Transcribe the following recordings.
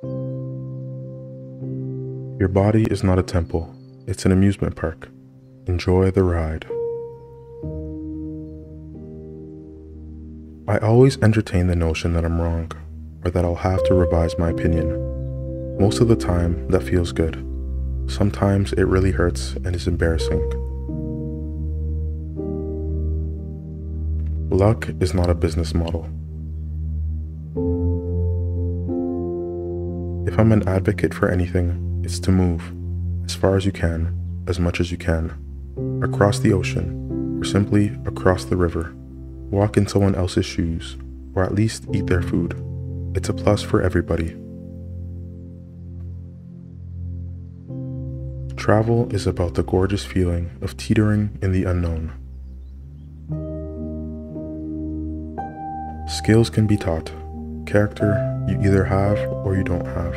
Your body is not a temple, it's an amusement park. Enjoy the ride. I always entertain the notion that I'm wrong, or that I'll have to revise my opinion. Most of the time, that feels good. Sometimes it really hurts and is embarrassing. Luck is not a business model. If I'm an advocate for anything, it's to move, as far as you can, as much as you can, across the ocean, or simply across the river. Walk in someone else's shoes, or at least eat their food. It's a plus for everybody. Travel is about the gorgeous feeling of teetering in the unknown. Skills can be taught. Character you either have or you don't have.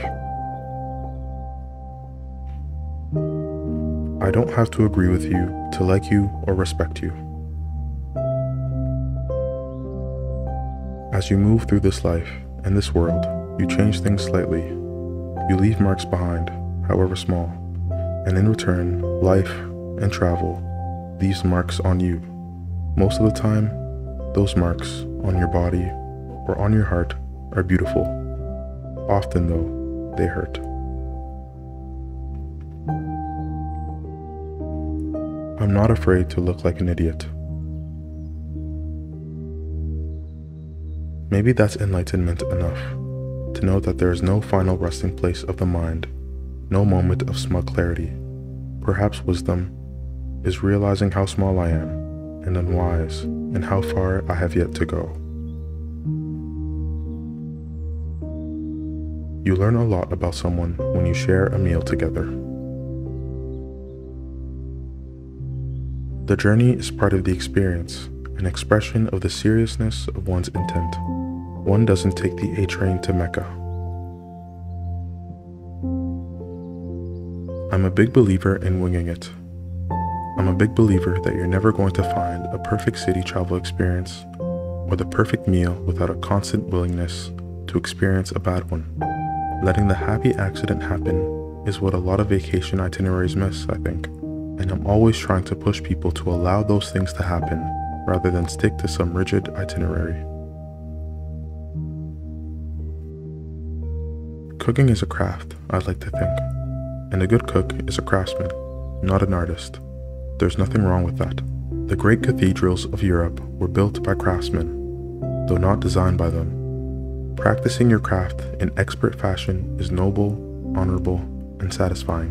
I don't have to agree with you to like you or respect you. As you move through this life and this world, you change things slightly. You leave marks behind, however small, and in return, life and travel leaves marks on you. Most of the time, those marks on your body or on your heart are beautiful. Often though, they hurt. I'm not afraid to look like an idiot. Maybe that's enlightenment enough, to know that there is no final resting place of the mind, no moment of smug clarity. Perhaps wisdom is realizing how small I am, and unwise, and how far I have yet to go. You learn a lot about someone when you share a meal together. The journey is part of the experience, an expression of the seriousness of one's intent. One doesn't take the A train to Mecca. I'm a big believer in winging it. I'm a big believer that you're never going to find a perfect city travel experience or the perfect meal without a constant willingness to experience a bad one. Letting the happy accident happen is what a lot of vacation itineraries miss, I think. And I'm always trying to push people to allow those things to happen rather than stick to some rigid itinerary. Cooking is a craft, I'd like to think. And a good cook is a craftsman, not an artist. There's nothing wrong with that. The great cathedrals of Europe were built by craftsmen, though not designed by them. Practicing your craft in expert fashion is noble, honorable, and satisfying.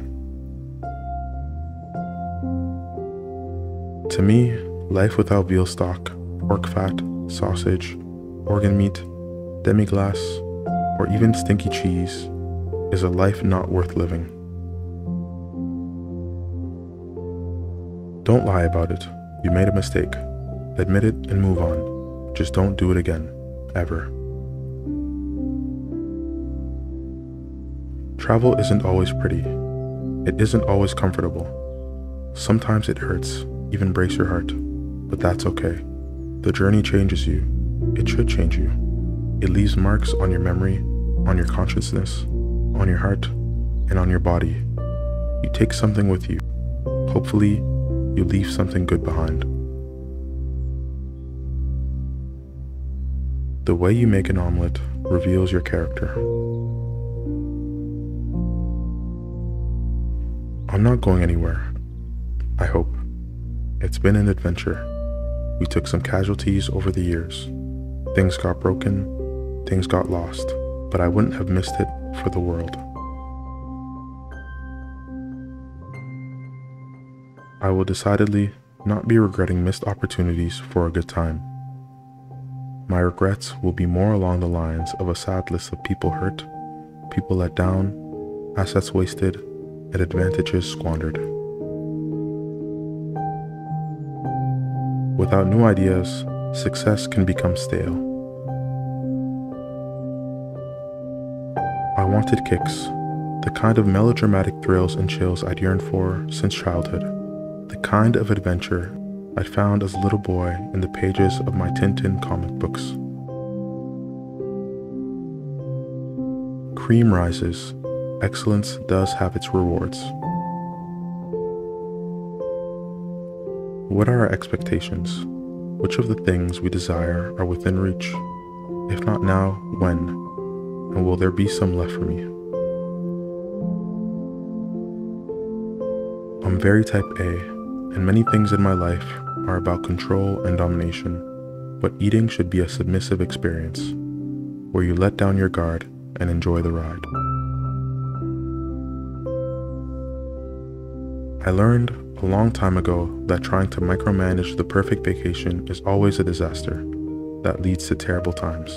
To me, life without veal stock, pork fat, sausage, organ meat, demi-glace, or even stinky cheese is a life not worth living. Don't lie about it. You made a mistake. Admit it and move on. Just don't do it again, ever. Travel isn't always pretty. It isn't always comfortable. Sometimes it hurts, even breaks your heart, but that's okay. The journey changes you. It should change you. It leaves marks on your memory, on your consciousness, on your heart, and on your body. You take something with you. Hopefully, you leave something good behind. The way you make an omelet reveals your character. I'm not going anywhere. I hope. It's been an adventure. We took some casualties over the years. Things got broken, things got lost, but I wouldn't have missed it for the world. I will decidedly not be regretting missed opportunities for a good time. My regrets will be more along the lines of a sad list of people hurt, people let down, assets wasted, and advantages squandered. Without new ideas, success can become stale. I wanted kicks, the kind of melodramatic thrills and chills I'd yearned for since childhood, the kind of adventure I'd found as a little boy in the pages of my Tintin comic books. cream rises, excellence does have its rewards. What are our expectations? Which of the things we desire are within reach? If not now, when? And will there be some left for me? I'm very type A, and many things in my life are about control and domination, but eating should be a submissive experience, where you let down your guard and enjoy the ride. I learned a long time ago that trying to micromanage the perfect vacation is always a disaster that leads to terrible times.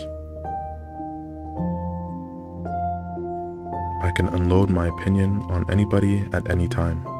I can unload my opinion on anybody at any time.